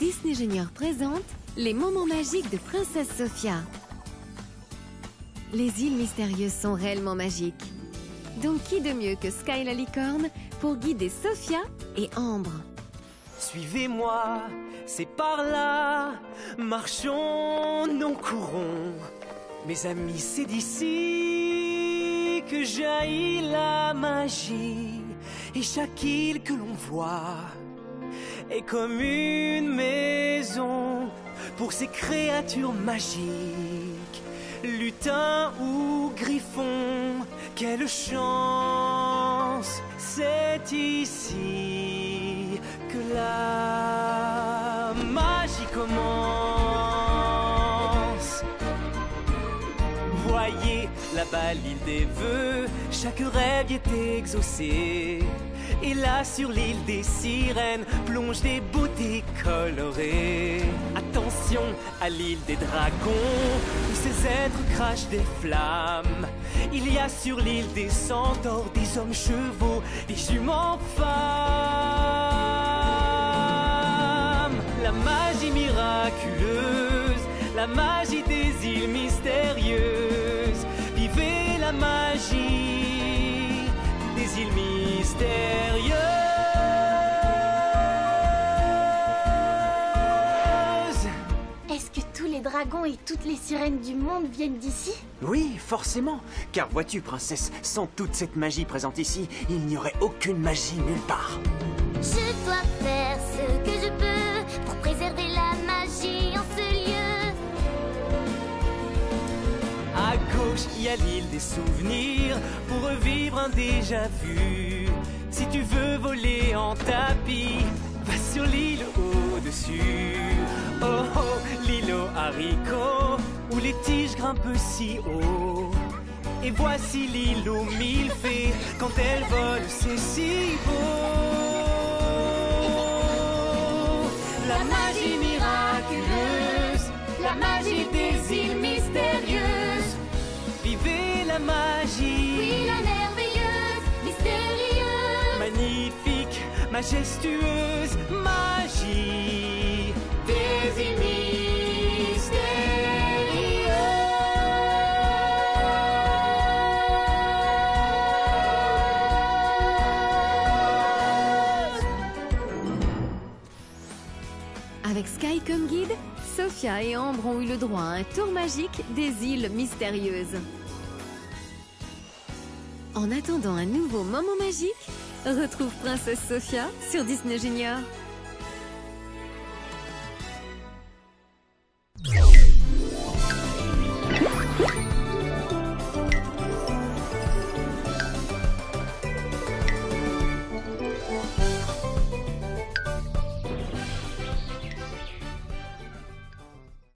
Disney Junior présente les moments magiques de Princesse Sophia. Les îles mystérieuses sont réellement magiques. Donc qui de mieux que Sky la licorne pour guider Sophia et Ambre? Suivez-moi, c'est par là, marchons, non courons. Mes amis, c'est d'ici que jaillit la magie. Et chaque île que l'on voit est comme une maison pour ces créatures magiques. Lutin ou griffon, quelle chance! C'est ici que la magie commence. Voyez là-bas l'île des vœux, chaque rêve y est exaucé. Et là sur l'île des sirènes plongent des beautés colorées. Attention à l'île des dragons où ces êtres crachent des flammes. Il y a sur l'île des centaures, des hommes chevaux, des juments femmes. La magie miraculeuse, la magie des îles mystérieuses. Vivez la magie des îles mystérieuses. Est-ce que tous les dragons et toutes les sirènes du monde viennent d'ici? Oui, forcément. Car vois-tu, princesse, sans toute cette magie présente ici, il n'y aurait aucune magie nulle part. Je dois faire ce que je peux pour préserver la magie en ce lieu. À gauche, il y a l'île des souvenirs pour revivre un déjà-vu. Si tu veux voler en tapis, va sur l'île au-dessus. Oh oh, l'île aux haricots, où les tiges grimpent si haut. Et voici l'île aux mille fées, quand elle vole, c'est si beau. La magie miraculeuse, la magie des îles mystérieuses. Vivez la magie, Oui, la merveilleuse, mystérieuse. magnifique, majestueuse magie des îles mystérieuses. Avec Sky comme guide, Sophia et Ambre ont eu le droit à un tour magique des îles mystérieuses. En attendant un nouveau moment magique, retrouve Princesse Sophia sur Disney Junior.